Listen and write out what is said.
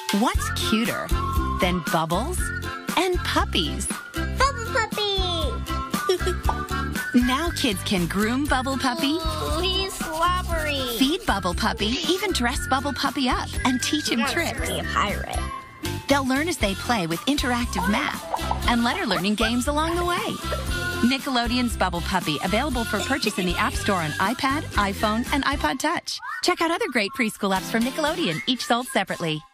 What's cuter than bubbles and puppies? Bubble Puppy! Now kids can groom Bubble Puppy, Ooh, he's slobbery. feed Bubble Puppy, even dress Bubble Puppy up and teach him tricks. Be a pirate. They'll learn as they play with interactive math and letter learning games along the way. Nickelodeon's Bubble Puppy, available for purchase in the App Store on iPad, iPhone, and iPod Touch. Check out other great preschool apps from Nickelodeon, each sold separately.